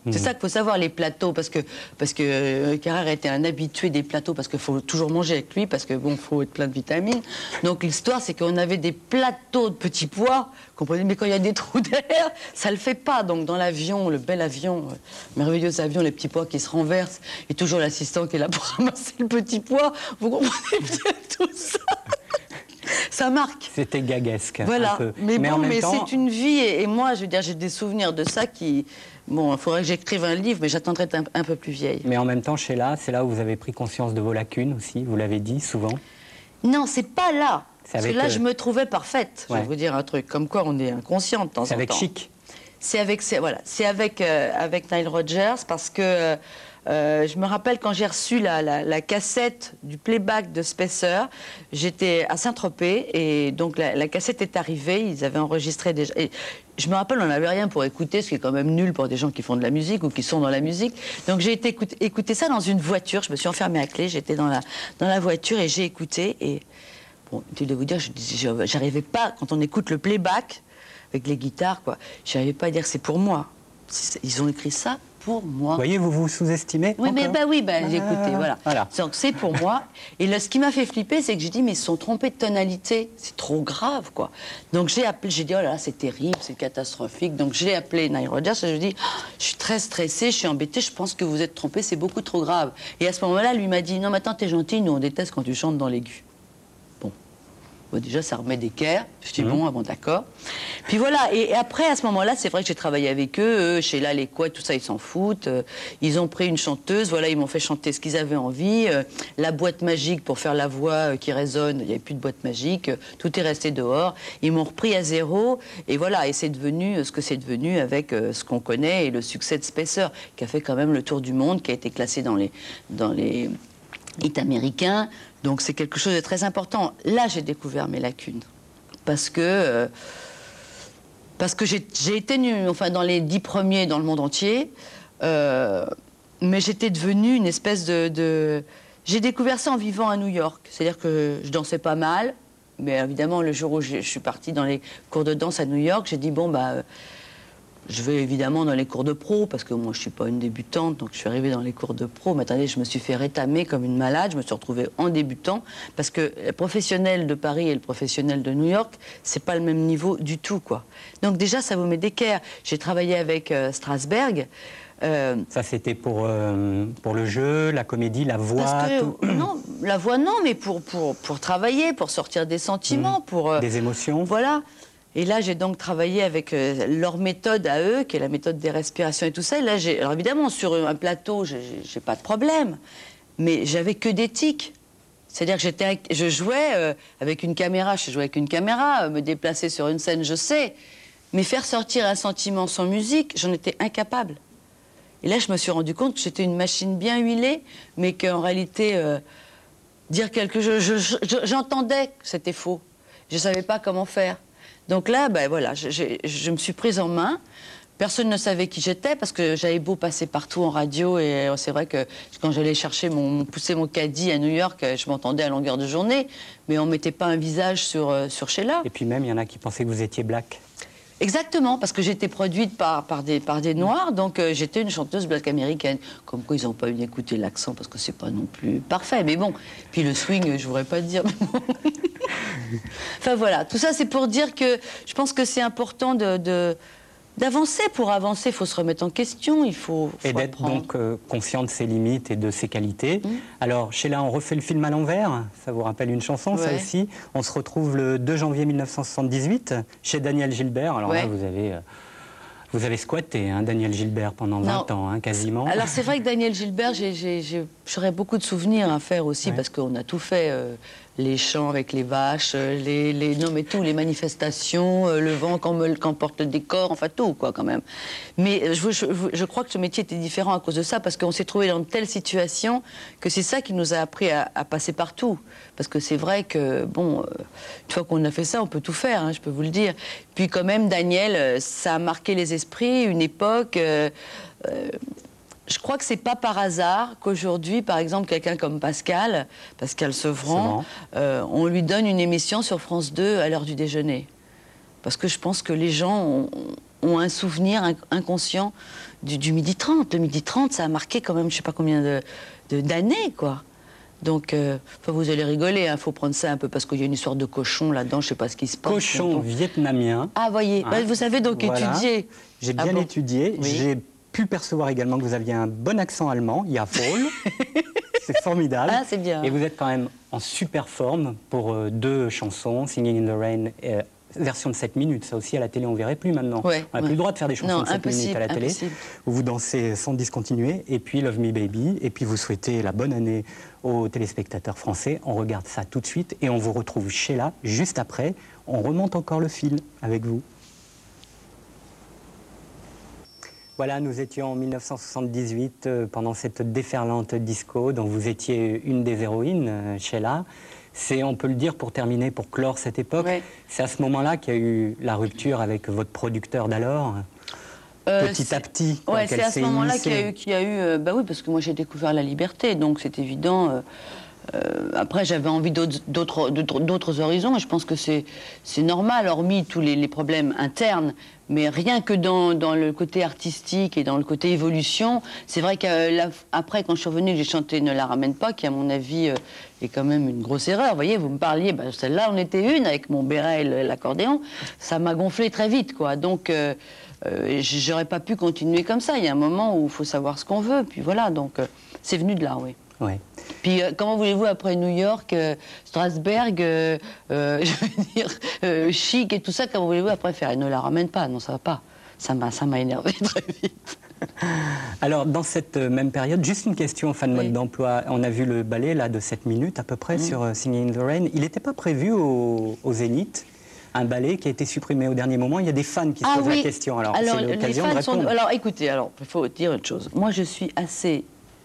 B: Mmh. C'est ça qu'il faut savoir, les plateaux, parce que, parce que euh, Carrère était un habitué des plateaux, parce qu'il faut toujours manger avec lui, parce que bon, il faut être plein de vitamines. Donc l'histoire, c'est qu'on avait des plateaux de petits pois, comprenez, mais quand il y a des trous d'air, ça le fait pas. Donc dans l'avion, le bel avion, euh, merveilleux avion, les petits pois qui se renversent, et toujours l'assistant qui est là pour ramasser le petit pois, vous comprenez bien tout ça. Ça marque.
A: C'était gaguesque.
B: Voilà.
A: Un peu.
B: Mais,
A: mais
B: bon,
A: en même
B: mais
A: temps...
B: c'est une vie, et, et moi, je veux dire, j'ai des souvenirs de ça qui... Bon, il faudrait que j'écrive un livre, mais j'attendrai un, un peu plus vieille.
A: Mais en même temps, Sheila, c'est là où vous avez pris conscience de vos lacunes aussi, vous l'avez dit souvent.
B: Non, c'est pas là. Parce que là,
A: euh...
B: je me trouvais parfaite. Ouais. Je vais vous dire un truc, comme quoi on est inconscient de temps en temps.
A: C'est avec Chic.
B: C'est avec, voilà, c'est avec, euh, avec Nile Rodgers, parce que euh, je me rappelle quand j'ai reçu la, la, la cassette du playback de Spacer, j'étais à Saint-Tropez, et donc la, la cassette est arrivée, ils avaient enregistré déjà... Et je me rappelle, on n'avait rien pour écouter, ce qui est quand même nul pour des gens qui font de la musique ou qui sont dans la musique. Donc j'ai été écouter, écouter ça dans une voiture, je me suis enfermée à clé, j'étais dans la, dans la voiture et j'ai écouté, et bon, je dois vous dire, j'arrivais pas, quand on écoute le playback, avec les guitares, quoi. Je n'arrivais pas à dire c'est pour moi. Ils ont écrit ça pour moi.
A: Vous voyez, vous vous sous-estimez.
B: Oui, mais bah oui, bah,
A: ah,
B: j'ai écouté, voilà. voilà. Donc c'est pour moi. Et là, ce qui m'a fait flipper, c'est que j'ai dit, mais ils se sont trompés de tonalité. C'est trop grave, quoi. Donc j'ai appelé, j'ai dit, oh là là, c'est terrible, c'est catastrophique. Donc j'ai appelé Nile Rodgers et je lui ai dit, oh, je suis très stressée, je suis embêtée, je pense que vous êtes trompés, c'est beaucoup trop grave. Et à ce moment-là, lui m'a dit, non, maintenant t'es gentil, nous on déteste quand tu chantes dans l'aigu. Bon, déjà, ça remet d'équerre. Je dis, mmh. bon, ah bon, d'accord. Puis voilà, et, et après, à ce moment-là, c'est vrai que j'ai travaillé avec eux. eux chez là, les quoi, tout ça, ils s'en foutent. Euh, ils ont pris une chanteuse, voilà, ils m'ont fait chanter ce qu'ils avaient envie. Euh, la boîte magique pour faire la voix euh, qui résonne, il n'y avait plus de boîte magique. Euh, tout est resté dehors. Ils m'ont repris à zéro. Et voilà, et c'est devenu euh, ce que c'est devenu avec euh, ce qu'on connaît et le succès de Spacer, qui a fait quand même le tour du monde, qui a été classé dans les, dans les hits américains. Donc c'est quelque chose de très important. Là, j'ai découvert mes lacunes. Parce que, euh, parce que j'ai été nulle, enfin, dans les dix premiers dans le monde entier, euh, mais j'étais devenue une espèce de... de... J'ai découvert ça en vivant à New York. C'est-à-dire que je dansais pas mal, mais évidemment, le jour où je, je suis partie dans les cours de danse à New York, j'ai dit, bon, bah... Euh, je vais évidemment dans les cours de pro, parce que moi, je ne suis pas une débutante, donc je suis arrivée dans les cours de pro. Mais attendez, je me suis fait rétamer comme une malade, je me suis retrouvée en débutant, parce que le professionnel de Paris et le professionnel de New York, c'est pas le même niveau du tout, quoi. Donc déjà, ça vous met d'équerre. J'ai travaillé avec euh, Strasberg.
A: Euh, ça, c'était pour, euh, pour le jeu, la comédie, la voix
B: parce que,
A: tout...
B: Non, la voix, non, mais pour, pour, pour travailler, pour sortir des sentiments, mmh. pour... Euh,
A: des émotions.
B: Voilà. Et là, j'ai donc travaillé avec euh, leur méthode à eux, qui est la méthode des respirations et tout ça. Et là, j'ai, alors évidemment, sur un plateau, j'ai pas de problème, mais j'avais que des tics. C'est-à-dire que j'étais, je jouais euh, avec une caméra, je jouais avec une caméra, euh, me déplacer sur une scène, je sais, mais faire sortir un sentiment sans musique, j'en étais incapable. Et là, je me suis rendu compte que j'étais une machine bien huilée, mais qu'en réalité, euh, dire quelque chose, je, je, je, j'entendais que c'était faux. Je savais pas comment faire. Donc là, ben voilà, je, je, je me suis prise en main. Personne ne savait qui j'étais parce que j'avais beau passer partout en radio et c'est vrai que quand j'allais chercher mon, pousser mon caddie à New York, je m'entendais à longueur de journée, mais on ne mettait pas un visage sur, sur Sheila.
A: Et puis même, il y en a qui pensaient que vous étiez black.
B: Exactement, parce que j'étais produite par, par, des, par des Noirs, donc euh, j'étais une chanteuse black américaine. Comme quoi, ils n'ont pas eu d'écouter l'accent, parce que c'est pas non plus parfait, mais bon. Puis le swing, je voudrais pas te dire. Enfin voilà, tout ça c'est pour dire que je pense que c'est important de... de d'avancer. Pour avancer, il faut se remettre en question, il faut, faut
A: et d'être donc euh, conscient de ses limites et de ses qualités. Mmh. Alors, Sheila, on refait le film à l'envers, ça vous rappelle une chanson, ouais. Ça aussi. On se retrouve le deux janvier mille neuf cent soixante-dixhuit chez Daniel Gilbert. Alors ouais. Là, vous avez, euh, vous avez squatté hein, Daniel Gilbert pendant vingt non. ans, hein, quasiment.
B: Alors, c'est vrai que Daniel Gilbert, j'aurais beaucoup de souvenirs à faire aussi, ouais. Parce qu'on a tout fait. Euh, les chants avec les vaches, les, les, non mais tout, les manifestations, le vent qu'emporte le décor, enfin tout, quoi, quand même. Mais je, je, je crois que ce métier était différent à cause de ça, parce qu'on s'est trouvé dans de telles situations que c'est ça qui nous a appris à, à passer partout. Parce que c'est vrai que, bon, une fois qu'on a fait ça, on peut tout faire, hein, je peux vous le dire. Puis quand même, Daniel, ça a marqué les esprits, une époque... Euh, euh, Je crois que c'est pas par hasard qu'aujourd'hui, par exemple, quelqu'un comme Pascal, Pascal Sevran, euh, on lui donne une émission sur France deux à l'heure du déjeuner. Parce que je pense que les gens ont, ont un souvenir inconscient du, du midi trente. Le midi trente, ça a marqué quand même, je sais pas combien de, de, d'années, quoi. Donc, euh, enfin, vous allez rigoler, il hein, faut prendre ça un peu, parce qu'il y a une histoire de cochon là-dedans, je sais pas ce qui se passe.
A: Cochon vietnamien.
B: Ah, voyez, hein, bah, vous savez donc voilà. étudier.
A: J'ai bien ah bon étudié, oui. J'ai pu percevoir également que vous aviez un bon accent allemand, il y a Paul. C'est formidable.
B: Ah, c'est bien.
A: Et vous êtes quand même en super forme pour euh, deux chansons, Singing in the Rain, euh, version de sept minutes. Ça aussi, à la télé, on ne verrait plus maintenant.
B: Ouais,
A: on n'a
B: ouais.
A: plus le droit de faire des chansons
B: non,
A: de sept
B: impossible,
A: minutes à la télé.
B: Impossible.
A: Où vous dansez sans discontinuer. Et puis Love Me Baby. Et puis vous souhaitez la bonne année aux téléspectateurs français. On regarde ça tout de suite. Et on vous retrouve Sheila juste après. On remonte encore le fil avec vous. Voilà, nous étions en mille neuf cent soixante-dix-huit, euh, pendant cette déferlante disco dont vous étiez une des héroïnes, euh, Sheila. C'est, on peut le dire pour terminer, pour clore cette époque, ouais. C'est à ce moment-là qu'il y a eu la rupture avec votre producteur d'alors, euh, petit à petit.
B: Ouais, c'est à ce moment-là qu'il y a eu, qu'il y a eu euh, bah oui, parce que moi j'ai découvert la liberté, donc c'est évident. Euh, euh, après, j'avais envie d'autres, d'autres, d'autres horizons, et je pense que c'est, c'est normal, hormis tous les, les problèmes internes. Mais rien que dans, dans le côté artistique et dans le côté évolution, c'est vrai qu'après, quand je suis revenue, j'ai chanté Ne la ramène pas, qui à mon avis euh, est quand même une grosse erreur. Vous voyez, vous me parliez, ben, celle-là en était une, avec mon béret et l'accordéon, ça m'a gonflé très vite, quoi. Donc, euh, euh, j'aurais pas pu continuer comme ça. Il y a un moment où il faut savoir ce qu'on veut, puis voilà, donc euh, c'est venu de là, oui.
A: Ouais.
B: Puis euh, comment voulez-vous après New York, euh, Strasbourg, euh, euh, je veux dire, euh, chic et tout ça, comment voulez-vous après faire? Et ne la ramène pas, non ça va pas. Ça m'a, ça m'a énervé très vite.
A: Alors dans cette même période, juste une question, fan de oui. mode d'emploi. On a vu le ballet là de sept minutes à peu près mmh. sur uh, Singing in the Rain. Il n'était pas prévu au, au Zénith, un ballet qui a été supprimé au dernier moment. Il y a des fans qui se ah, posent oui. la question. Alors, alors c'est l'occasion de répondre.
B: Sont... Alors écoutez, alors il faut dire une chose. Moi je suis assez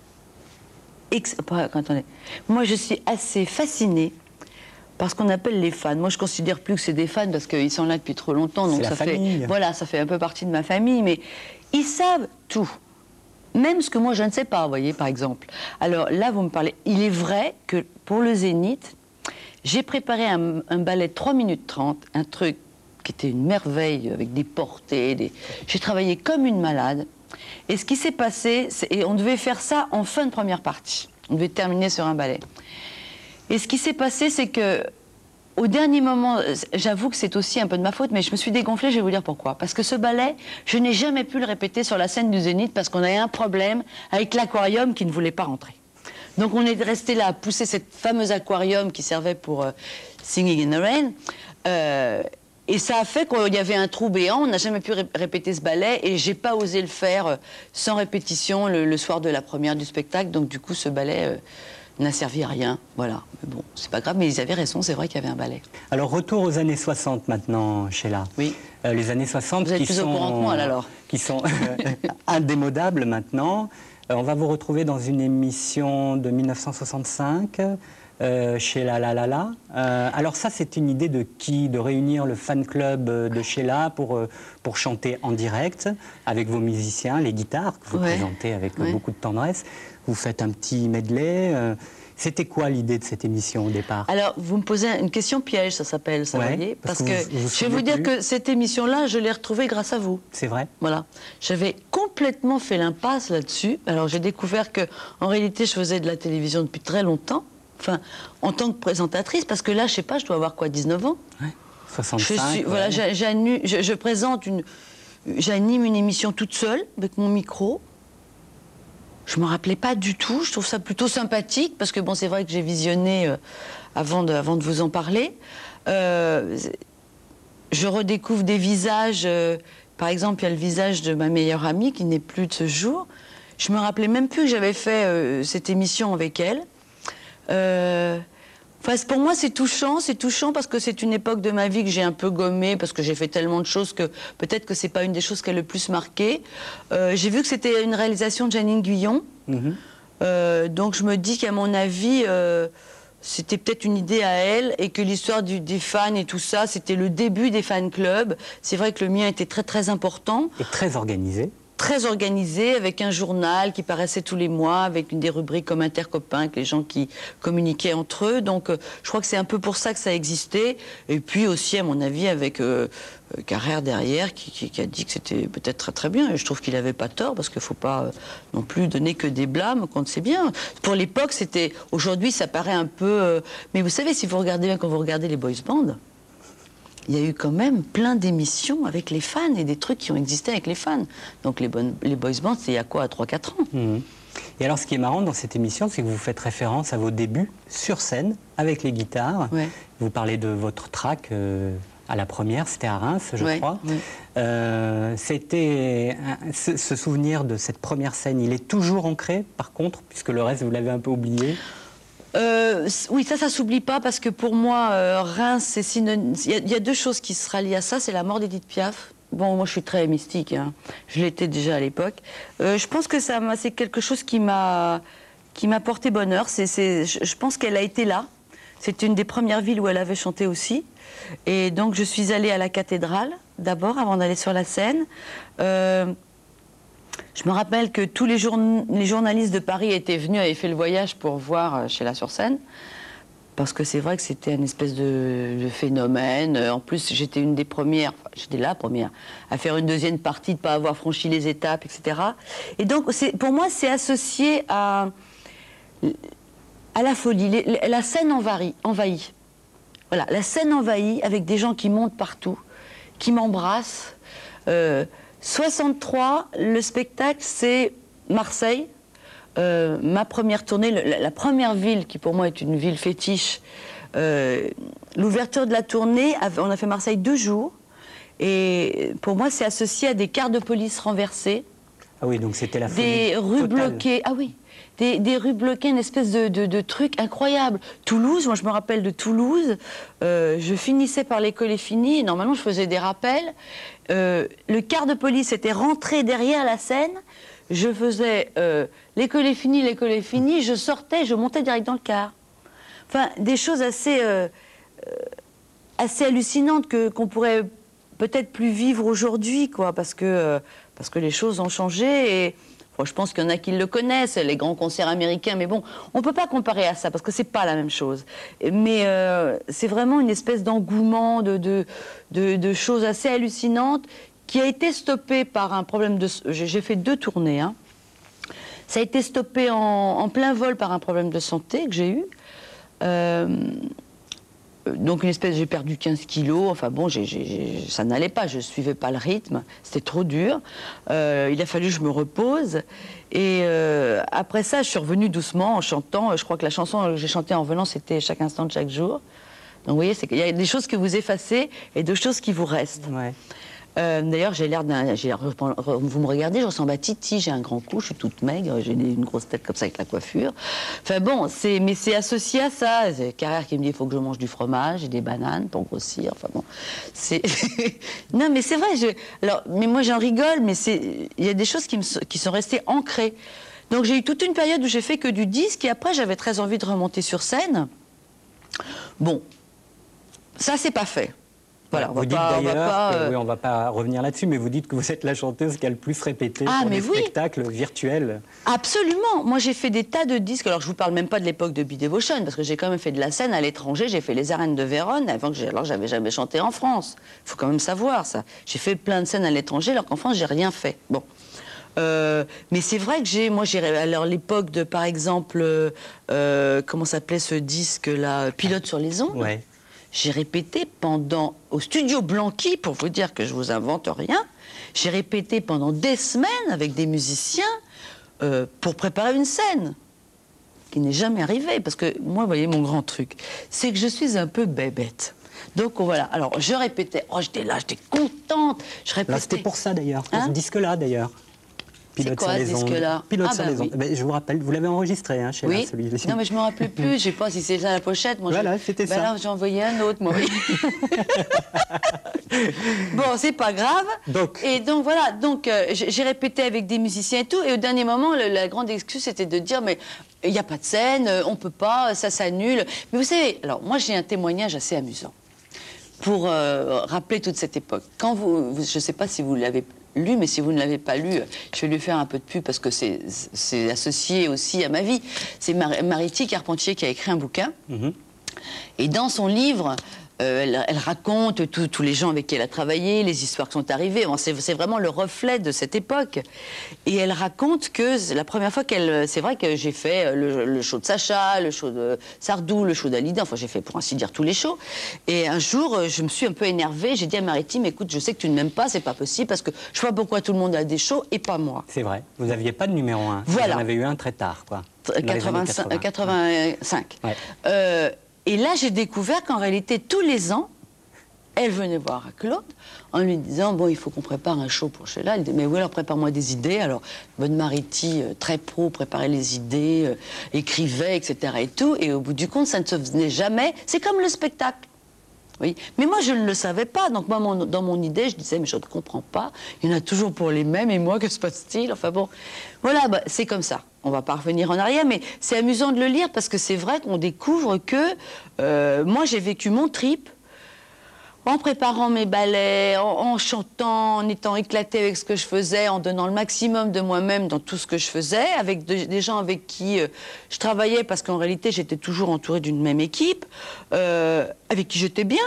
B: Ex... Attendez. Moi, je suis assez fascinée par ce qu'on appelle les fans. Moi, je considère plus que c'est des fans parce qu'ils sont là depuis trop longtemps. Donc ça fait, voilà, ça fait un peu partie de ma famille. Mais ils savent tout, même ce que moi je ne sais pas. Vous voyez, par exemple. Alors là, vous me parlez. Il est vrai que pour le Zénith, j'ai préparé un, un ballet de trois minutes trente, un truc qui était une merveille avec des portées. Des... J'ai travaillé comme une malade. Et ce qui s'est passé, et on devait faire ça en fin de première partie. On devait terminer sur un ballet. Et ce qui s'est passé, c'est que, au dernier moment, j'avoue que c'est aussi un peu de ma faute, mais je me suis dégonflée, je vais vous dire pourquoi. Parce que ce ballet, je n'ai jamais pu le répéter sur la scène du Zénith parce qu'on avait un problème avec l'aquarium qui ne voulait pas rentrer. Donc on est resté là à pousser cette fameuse aquarium qui servait pour euh, Singing in the Rain. Euh, Et ça a fait qu'il y avait un trou béant, on n'a jamais pu ré répéter ce ballet, et j'ai pas osé le faire sans répétition le, le soir de la première du spectacle, donc du coup ce ballet euh, n'a servi à rien, voilà. Mais bon, c'est pas grave, mais ils avaient raison, c'est vrai qu'il y avait un ballet.
A: Alors retour aux années soixante maintenant, Sheila.
B: Oui.
A: Euh, les années soixante
B: vous êtes
A: qui
B: plus
A: sont,
B: au courant que moi, alors.
A: qui sont indémodables maintenant. Euh, on va vous retrouver dans une émission de mille neuf cent soixante-cinq. Euh, Sheila La La La. Euh, alors ça, c'est une idée de qui? De réunir le fan club de Sheila pour, euh, pour chanter en direct avec vos musiciens, les guitares que vous ouais. présentez avec ouais. beaucoup de tendresse. Vous faites un petit medley. Euh, C'était quoi l'idée de cette émission au départ?
B: Alors, vous me posez une question piège, ça s'appelle, ça,
A: ouais,
B: voyez, parce, parce
A: que,
B: que
A: vous, vous
B: je vais vous dire que cette émission-là, je l'ai retrouvée grâce à vous.
A: C'est vrai?
B: Voilà. J'avais complètement fait l'impasse là-dessus. Alors, j'ai découvert que, en réalité, je faisais de la télévision depuis très longtemps. Enfin, en tant que présentatrice, parce que là, je sais pas, je dois avoir quoi, dix-neuf ans?
A: Ouais, soixante-cinq.
B: Je suis,
A: ouais.
B: voilà, j'anime, je, je présente une, j'anime une émission toute seule, avec mon micro. Je me rappelais pas du tout, je trouve ça plutôt sympathique, parce que bon, c'est vrai que j'ai visionné euh, avant, de, avant de vous en parler. Euh, je redécouvre des visages, euh, par exemple, il y a le visage de ma meilleure amie, qui n'est plus de ce jour. Je me rappelais même plus que j'avais fait euh, cette émission avec elle. Euh, enfin, pour moi, c'est touchant, c'est touchant parce que c'est une époque de ma vie que j'ai un peu gommée, parce que j'ai fait tellement de choses que peut-être que c'est pas une des choses qui a le plus marqué. Euh, j'ai vu que c'était une réalisation de Jeanine Guyon, mm-hmm. euh, donc je me dis qu'à mon avis, euh, c'était peut-être une idée à elle, et que l'histoire des fans et tout ça, c'était le début des fan clubs. C'est vrai que le mien était très très important.
A: Et très organisé.
B: très organisé, avec un journal qui paraissait tous les mois, avec une des rubriques comme Intercopains, avec les gens qui communiquaient entre eux. Donc, euh, je crois que c'est un peu pour ça que ça existait. Et puis aussi, à mon avis, avec euh, Carrère derrière, qui, qui, qui a dit que c'était peut-être très très bien. Et je trouve qu'il n'avait pas tort, parce qu'il ne faut pas euh, non plus donner que des blâmes quand c'est bien. Pour l'époque, c'était... Aujourd'hui, ça paraît un peu... Euh, mais vous savez, si vous regardez bien, quand vous regardez les boys bands, il y a eu quand même plein d'émissions avec les fans et des trucs qui ont existé avec les fans. Donc les, bonnes, les boys bands, c'est il y a quoi, trois quatre ans.
A: Mmh. Et alors ce qui est marrant dans cette émission, c'est que vous faites référence à vos débuts sur scène, avec les guitares.
B: Ouais.
A: Vous parlez de votre track euh, à la première, c'était à Reims, je
B: ouais,
A: crois.
B: Ouais.
A: Euh, c'était ce, ce souvenir de cette première scène, il est toujours ancré, par contre, puisque le reste, vous l'avez un peu oublié.
B: Euh, oui, ça, ça s'oublie pas, parce que pour moi, euh, Reims, c'est synonyme. Il y, y a deux choses qui se rallient à ça, c'est la mort d'Edith Piaf. Bon, moi, je suis très mystique, hein. Je l'étais déjà à l'époque. Euh, je pense que ça, c'est quelque chose qui m'a, qui m'a porté bonheur. C'est, c'est, je, je pense qu'elle a été là. C'était une des premières villes où elle avait chanté aussi. Et donc, je suis allée à la cathédrale d'abord, avant d'aller sur la scène. Euh, Je me rappelle que tous les, journ les journalistes de Paris étaient venus, avaient fait le voyage pour voir Sheila sur scène. Parce que c'est vrai que c'était une espèce de, de phénomène. En plus, j'étais une des premières, enfin, j'étais la première, à faire une deuxième partie, de ne pas avoir franchi les étapes, et cetera. Et donc, pour moi, c'est associé à, à la folie. Les, la scène envahit, envahit. Voilà, la scène envahit avec des gens qui montent partout, qui m'embrassent. Euh, soixante-trois, le spectacle, c'est Marseille. Euh, ma première tournée, le, la, la première ville qui pour moi est une ville fétiche. Euh, L'ouverture de la tournée, on a fait Marseille deux jours. Et pour moi, c'est associé à des cars de police renversés.
A: Ah oui, donc c'était la folie
B: Des rues
A: totale.
B: bloquées. Ah oui. Des, des rues bloquées, une espèce de, de, de truc incroyable. Toulouse, moi je me rappelle de Toulouse, euh, je finissais par l'école est finie, et normalement je faisais des rappels. Euh, le quart de police était rentré derrière la scène, je faisais euh, l'école est finie, l'école est finie, je sortais, je montais direct dans le car. Enfin, des choses assez, euh, euh, assez hallucinantes que, qu'on pourrait peut-être plus vivre aujourd'hui, quoi, parce que, euh, parce que les choses ont changé et... Bon, je pense qu'il y en a qui le connaissent, les grands concerts américains, mais bon, on ne peut pas comparer à ça, parce que c'est pas la même chose. Mais euh, c'est vraiment une espèce d'engouement, de, de, de, de choses assez hallucinantes, qui a été stoppé par un problème de... J'ai fait deux tournées, hein. Ça a été stoppé en, en plein vol par un problème de santé que j'ai eu. Euh, donc une espèce, j'ai perdu quinze kilos, enfin bon, j'ai, j'ai, ça n'allait pas, je ne suivais pas le rythme, c'était trop dur. Euh, il a fallu que je me repose. Et euh, après ça, je suis revenue doucement en chantant. Je crois que la chanson que j'ai chantée en venant, c'était Chaque instant de chaque jour. Donc vous voyez, c'est qu'il y a des choses que vous effacez et des choses qui vous restent. Ouais. Euh, D'ailleurs, j'ai l'air d'un... Vous me regardez, je ressemble à Titi, j'ai un grand cou, je suis toute maigre, j'ai une grosse tête comme ça avec la coiffure. Enfin bon, mais c'est associé à ça. C'est Carrère qui me dit il faut que je mange du fromage et des bananes pour grossir. Enfin bon, c'est... non, mais c'est vrai, je... Alors, mais moi j'en rigole, mais il y a des choses qui, me... qui sont restées ancrées. Donc j'ai eu toute une période où j'ai fait que du disque et après j'avais très envie de remonter sur scène. Bon, ça c'est pas fait. Voilà,
A: vous dites
B: pas,
A: d'ailleurs,
B: pas, euh...
A: oui, on ne va pas revenir là-dessus, mais vous dites que vous êtes la chanteuse qui a le plus répété
B: ah,
A: pour
B: mais
A: des
B: oui.
A: spectacles virtuels.
B: Absolument. Moi, j'ai fait des tas de disques. Alors, je ne vous parle même pas de l'époque de Be Devotion, parce que j'ai quand même fait de la scène à l'étranger. J'ai fait les arènes de Vérone, avant que j'ai... alors j'avais jamais chanté en France. Il faut quand même savoir ça. J'ai fait plein de scènes à l'étranger, alors qu'en France, j'ai rien fait. Bon. Euh, mais c'est vrai que j'ai, moi, j'ai, alors l'époque de, par exemple, euh, comment s'appelait ce disque-là, Pilote sur les ondes.
A: Ouais.
B: J'ai répété pendant, au studio Blanqui, pour vous dire que je vous invente rien, j'ai répété pendant des semaines avec des musiciens euh, pour préparer une scène, qui n'est jamais arrivée. Parce que moi, vous voyez, mon grand truc, c'est que je suis un peu bébête. Donc voilà, alors je répétais, oh j'étais là, j'étais contente, je répétais.
A: Là, c'était pour ça d'ailleurs,
B: hein?
A: ce disque-là d'ailleurs.
B: C'est quoi ce disque-là?
A: Pilote
B: ah,
A: sur
B: bah
A: les ondes.
B: oui.
A: Ben, je vous rappelle, vous l'avez enregistré, hein, chez
B: oui.
A: là, celui-ci.
B: Non, mais je ne me rappelle plus. Je ne sais pas si c'est ça la pochette. Moi,
A: voilà,
B: je...
A: c'était
B: ben
A: ça.
B: Là, j'ai envoyé un autre, moi. Bon, c'est pas grave. Donc. Et donc, voilà. Donc, euh, j'ai répété avec des musiciens et tout. Et au dernier moment, le, la grande excuse, c'était de dire, mais il n'y a pas de scène, on ne peut pas, ça s'annule. Mais vous savez, alors, moi, j'ai un témoignage assez amusant pour euh, rappeler toute cette époque. Quand vous, vous je ne sais pas si vous l'avez lu, mais si vous ne l'avez pas lu, je vais lui faire un peu de pub parce que c'est associé aussi à ma vie. C'est Mar Mariti Carpentier qui a écrit un bouquin. Mm-hmm. Et dans son livre, euh, elle, elle raconte tous les gens avec qui elle a travaillé, les histoires qui sont arrivées. Bon, c'est vraiment le reflet de cette époque. Et elle raconte que la première fois qu'elle... C'est vrai que j'ai fait le, le show de Sacha, le show de Sardou, le show d'Hallyday. Enfin, j'ai fait pour ainsi dire tous les shows. Et un jour, je me suis un peu énervée. J'ai dit à Maritime, écoute, je sais que tu ne m'aimes pas, c'est pas possible parce que je vois pourquoi tout le monde a des shows et pas moi.
A: C'est vrai. Vous n'aviez pas de numéro un.
B: Voilà.
A: Vous en avez eu un très tard, quoi.
B: quatre-vingt-cinq. quatre-vingt-cinq.
A: Ouais.
B: Euh, Et là, j'ai découvert qu'en réalité, tous les ans, elle venait voir à Claude en lui disant « Bon, il faut qu'on prépare un show pour Sheila. » Elle dit « Mais oui, alors prépare-moi des idées. » Alors, bonne Mariti, euh, très pro, préparait les idées, euh, écrivait, et cetera et tout. Et au bout du compte, ça ne se faisait jamais. C'est comme le spectacle. Oui. Mais moi, je ne le savais pas. Donc, moi, mon, dans mon idée, je disais « Mais je ne comprends pas. Il y en a toujours pour les mêmes. Et moi, que se passe-t-il » Enfin bon, voilà, bah, c'est comme ça. On va pas revenir en arrière, mais c'est amusant de le lire parce que c'est vrai qu'on découvre que euh, moi j'ai vécu mon trip en préparant mes ballets, en, en chantant, en étant éclatée avec ce que je faisais, en donnant le maximum de moi-même dans tout ce que je faisais, avec de, des gens avec qui euh, je travaillais parce qu'en réalité j'étais toujours entourée d'une même équipe, euh, avec qui j'étais bien,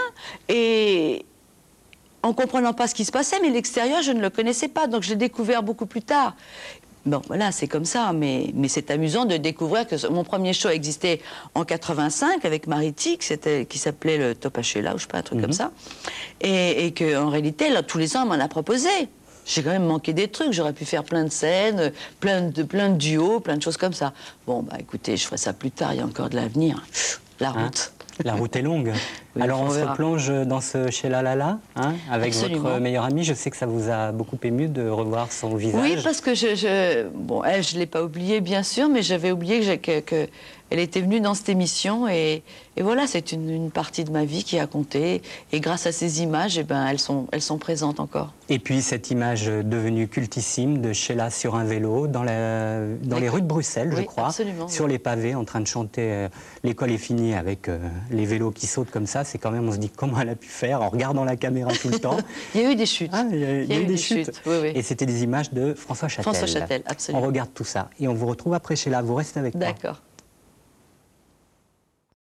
B: et en comprenant pas ce qui se passait, mais l'extérieur je ne le connaissais pas, donc j'ai découvert beaucoup plus tard. Bon, voilà, c'est comme ça, mais, mais c'est amusant de découvrir que mon premier show existait en quatre-vingt-cinq avec Mariti, qui s'appelait le Top H L A, ou je sais pas, un truc mm-hmm. comme ça, et, et qu'en réalité, là, tous les ans, on m'en a proposé. J'ai quand même manqué des trucs, j'aurais pu faire plein de scènes, plein de, plein de duos, plein de choses comme ça. Bon, bah écoutez, je ferai ça plus tard, il y a encore de l'avenir. La route.
A: Hein? La route est longue. Oui, alors on, on se replonge dans ce Sheila Lala, hein, avec Absolument. votre meilleure amie. Je sais que ça vous a beaucoup ému de revoir son visage.
B: Oui, parce que je, je bon, elle, je l'ai pas oubliée bien sûr, mais j'avais oublié que, que, que elle était venue dans cette émission et, et voilà, c'est une, une partie de ma vie qui a compté. Et grâce à ces images, eh ben, elles sont, elles sont présentes encore.
A: Et puis cette image devenue cultissime de Sheila sur un vélo dans, la, dans les rues de Bruxelles,
B: oui,
A: je crois,
B: absolument,
A: sur
B: oui.
A: les pavés, en train de chanter euh, L'école est finie avec euh, les vélos qui sautent comme ça. C'est quand même, on se dit comment elle a pu faire en regardant la caméra tout le temps.
B: Il y a eu des chutes.
A: Ah, il y a, il y a, il y a eu des, des chutes.
B: chutes. Oui, oui.
A: Et c'était des images de François Châtel.
B: François Châtel, absolument.
A: On regarde tout ça et on vous retrouve après Sheila. Vous restez avec moi.
B: D'accord.